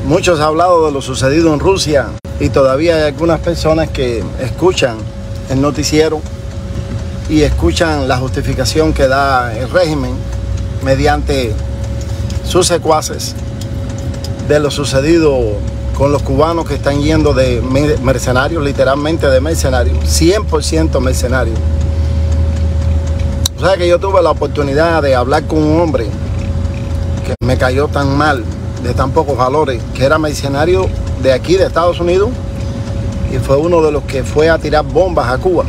Muchos han hablado de lo sucedido en Rusia y todavía hay algunas personas que escuchan el noticiero y escuchan la justificación que da el régimen mediante sus secuaces de lo sucedido con los cubanos que están yendo de mercenarios, literalmente de mercenarios, 100% mercenarios. O sea que yo tuve la oportunidad de hablar con un hombre que me cayó tan mal, de tan pocos valores, que era mercenario de aquí, de Estados Unidos, y fue uno de los que fue a tirar bombas a Cuba.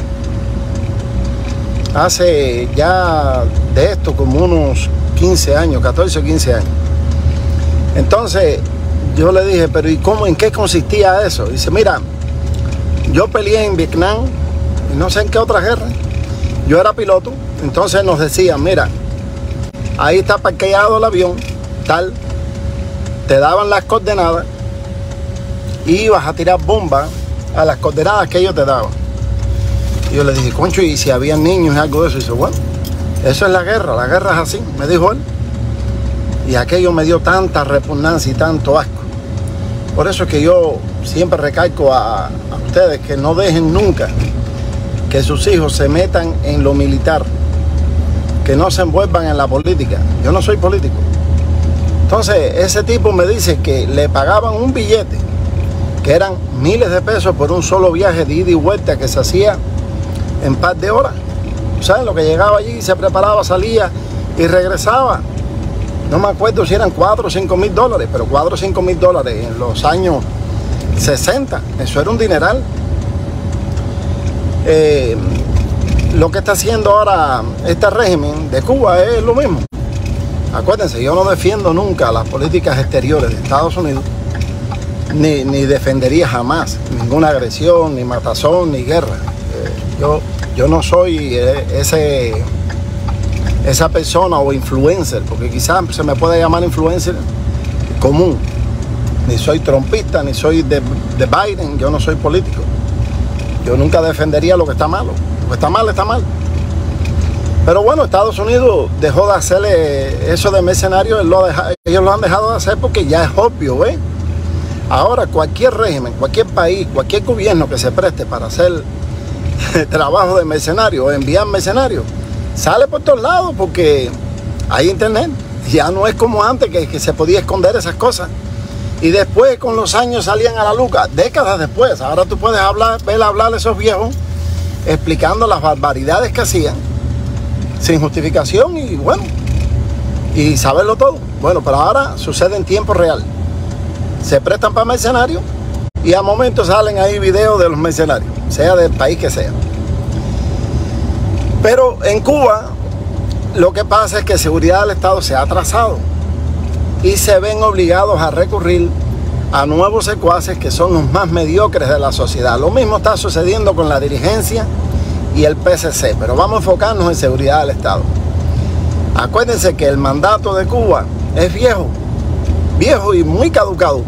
Hace ya de esto como unos 15 años, 14 o 15 años. Entonces yo le dije, pero ¿y cómo, en qué consistía eso? Dice, mira, yo peleé en Vietnam y no sé en qué otra guerra. Yo era piloto, entonces nos decían, mira, ahí está parqueado el avión, tal, te daban las coordenadas y ibas a tirar bombas a las coordenadas que ellos te daban. Y yo le dije, concho, ¿y si había niños y algo de eso? Y dice, bueno, eso es la guerra es así, me dijo él. Y aquello me dio tanta repugnancia y tanto asco. Por eso es que yo siempre recalco a ustedes que no dejen nunca que sus hijos se metan en lo militar, que no se envuelvan en la política. Yo no soy político. Entonces, ese tipo me dice que le pagaban un billete, que eran miles de pesos por un solo viaje de ida y vuelta que se hacía en par de horas. ¿Saben? Lo que llegaba allí, se preparaba, salía y regresaba. No me acuerdo si eran 4 o 5 mil dólares, pero 4 o 5 mil dólares en los años 60, eso era un dineral. Lo que está haciendo ahora este régimen de Cuba es lo mismo. Acuérdense, yo no defiendo nunca las políticas exteriores de Estados Unidos, ni defendería jamás ninguna agresión, ni matazón, ni guerra. Yo no soy esa persona o influencer, porque quizás se me puede llamar influencer común. Ni soy trompista, ni soy de Biden, yo no soy político. Yo nunca defendería lo que está malo. Lo que está mal, está mal. Pero bueno, Estados Unidos dejó de hacerle eso de mercenarios, ellos lo han dejado de hacer porque ya es obvio, ¿eh? Ahora cualquier régimen, cualquier país, cualquier gobierno que se preste para hacer trabajo de mercenario o enviar mercenarios, sale por todos lados porque hay internet. Ya no es como antes que se podía esconder esas cosas. Y después con los años salían a la luz, décadas después. Ahora tú puedes ver hablar a esos viejos explicando las barbaridades que hacían sin justificación y bueno, y saberlo todo. Bueno, pero ahora sucede en tiempo real. Se prestan para mercenarios y a momentos salen ahí videos de los mercenarios, sea del país que sea. Pero en Cuba lo que pasa es que seguridad del Estado se ha atrasado y se ven obligados a recurrir a nuevos secuaces que son los más mediocres de la sociedad. Lo mismo está sucediendo con la dirigencia y el PSC, pero vamos a enfocarnos en seguridad del Estado. Acuérdense que el mandato de Cuba es viejo y muy caducado.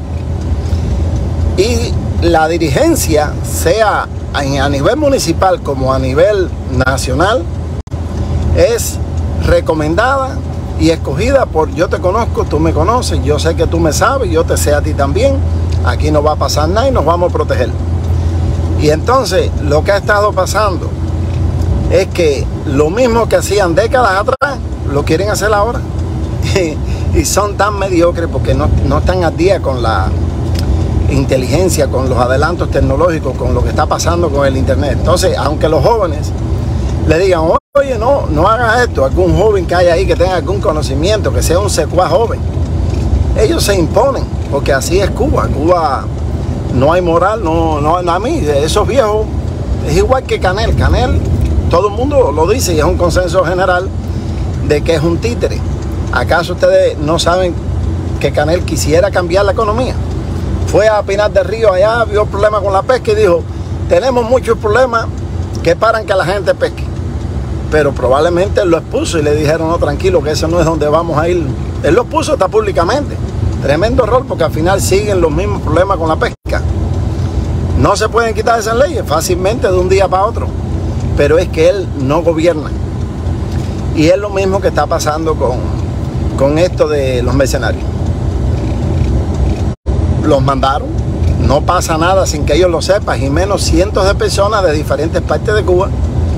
Y la dirigencia, sea a nivel municipal como a nivel nacional, es recomendada y escogida por yo te conozco, tú me conoces, yo sé que tú me sabes, yo te sé a ti también, aquí no va a pasar nada y nos vamos a proteger. Y entonces lo que ha estado pasando es que lo mismo que hacían décadas atrás, lo quieren hacer ahora. Y son tan mediocres porque no están al día con la inteligencia, con los adelantos tecnológicos, con lo que está pasando con el internet. Entonces, aunque los jóvenes le digan, oye, no hagas esto, algún joven que haya ahí que tenga algún conocimiento, que sea un secuaz joven, ellos se imponen, porque así es Cuba. Cuba no hay moral, no a mí, esos viejos, es igual que Canel. Canel, todo el mundo lo dice y es un consenso general de que es un títere. ¿Acaso ustedes no saben que Canel quisiera cambiar la economía? Fue a Pinar del Río allá, vio problemas con la pesca y dijo, tenemos muchos problemas que paran que la gente pesque. Pero probablemente él lo expuso y le dijeron, no, tranquilo, que eso no es donde vamos a ir. Él lo expuso hasta públicamente. Tremendo error, porque al final siguen los mismos problemas con la pesca. No se pueden quitar esas leyes fácilmente de un día para otro, pero es que él no gobierna. Y es lo mismo que está pasando con esto de los mercenarios. los mandaron. No pasa nada sin que ellos lo sepan, y menos cientos de personas de diferentes partes de Cuba.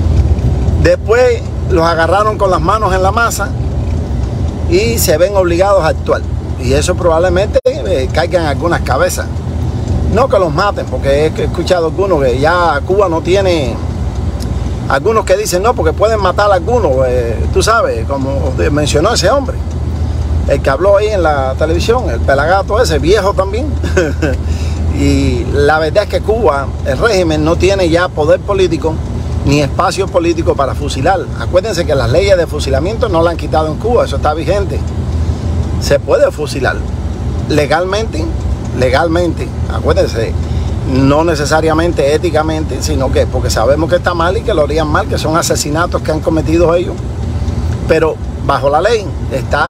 Después los agarraron con las manos en la masa y se ven obligados a actuar. Y eso probablemente caiga en algunas cabezas. No que los maten, porque he escuchado algunos que ya Cuba no tiene... Algunos que dicen no, porque pueden matar a algunos. Tú sabes, como mencionó ese hombre, el que habló ahí en la televisión, el pelagato ese, viejo también. Y la verdad es que Cuba, el régimen, no tiene ya poder político ni espacio político para fusilar. Acuérdense que las leyes de fusilamiento no la han quitado en Cuba, eso está vigente. Se puede fusilar legalmente, acuérdense, no necesariamente éticamente, sino que porque sabemos que está mal y que lo harían mal, que son asesinatos que han cometido ellos, pero bajo la ley está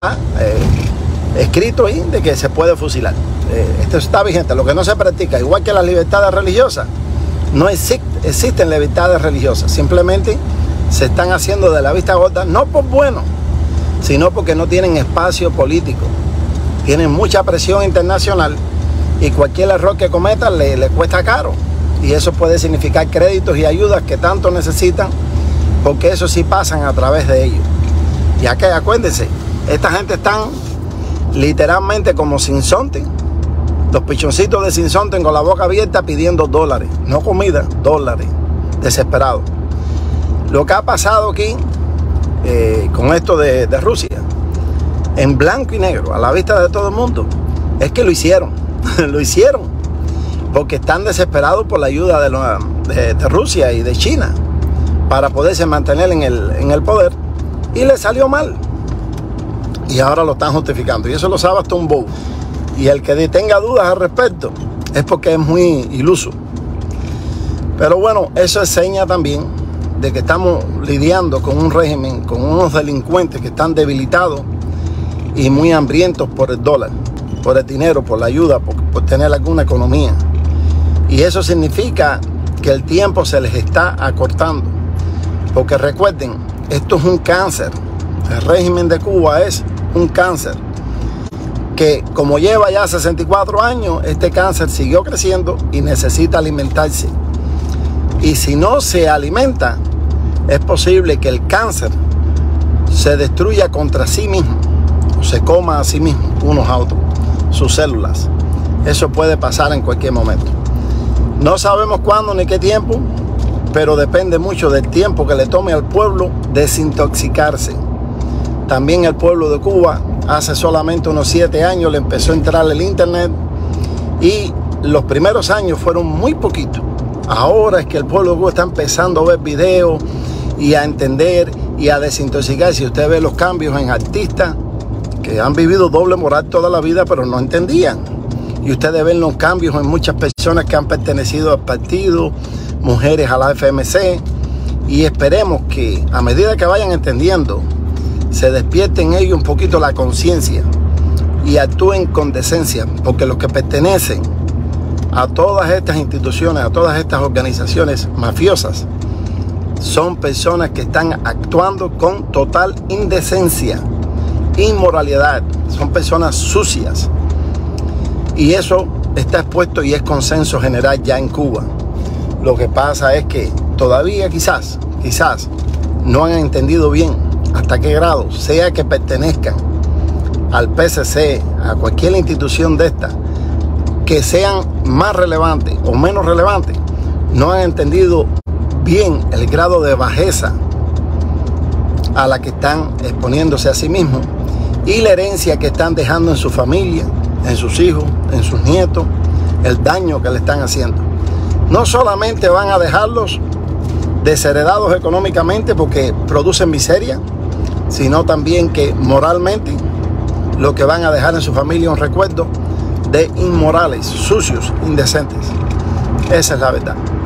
escrito ahí de que se puede fusilar. Esto está vigente. Lo que no se practica, igual que las libertades religiosas, no existen libertades religiosas, simplemente se están haciendo de la vista gorda, no por bueno, sino porque no tienen espacio político, tienen mucha presión internacional y cualquier error que cometan le cuesta caro, y eso puede significar créditos y ayudas que tanto necesitan, porque eso sí pasan a través de ellos. Ya que acuérdense, esta gente están literalmente como sinsonte, los pichoncitos de sinsonte con la boca abierta pidiendo dólares, no comida, dólares, desesperados. Lo que ha pasado aquí con esto de Rusia, en blanco y negro, a la vista de todo el mundo, es que lo hicieron, lo hicieron, porque están desesperados por la ayuda de Rusia y de China para poderse mantener en el poder, y les salió mal. Y ahora lo están justificando, y eso lo sabe hasta un bobo. Y el que tenga dudas al respecto es porque es muy iluso. Pero bueno, eso es seña también de que estamos lidiando con un régimen, con unos delincuentes que están debilitados y muy hambrientos por el dólar, por el dinero, por la ayuda, por tener alguna economía. Y eso significa que el tiempo se les está acortando. Porque recuerden, esto es un cáncer. El régimen de Cuba es un cáncer que, como lleva ya 64 años, este cáncer siguió creciendo y necesita alimentarse. Y si no se alimenta, es posible que el cáncer se destruya contra sí mismo, o se coma a sí mismo, unos a otros, sus células. Eso puede pasar en cualquier momento. No sabemos cuándo ni qué tiempo, pero depende mucho del tiempo que le tome al pueblo desintoxicarse. También el pueblo de Cuba, hace solamente unos 7 años le empezó a entrar el internet, y los primeros años fueron muy poquitos. Ahora es que el pueblo de Cuba está empezando a ver videos y a entender y a desintoxicarse. Si usted ve los cambios en artistas que han vivido doble moral toda la vida, pero no entendían. Y ustedes ven los cambios en muchas personas que han pertenecido al partido, mujeres a la FMC, y esperemos que a medida que vayan entendiendo, se despierte en ellos un poquito la conciencia y actúen con decencia, porque los que pertenecen a todas estas instituciones, a todas estas organizaciones mafiosas, son personas que están actuando con total indecencia, inmoralidad, son personas sucias, y eso está expuesto y es consenso general ya en Cuba. Lo que pasa es que todavía quizás no han entendido bien hasta qué grado, sea que pertenezcan al PSC, a cualquier institución de esta, que sean más relevantes o menos relevantes, no han entendido bien el grado de bajeza a la que están exponiéndose a sí mismos, y la herencia que están dejando en su familia, en sus hijos, en sus nietos, el daño que le están haciendo. No solamente van a dejarlos desheredados económicamente porque producen miseria, sino también que moralmente lo que van a dejar en su familia es un recuerdo de inmorales, sucios, indecentes. Esa es la verdad.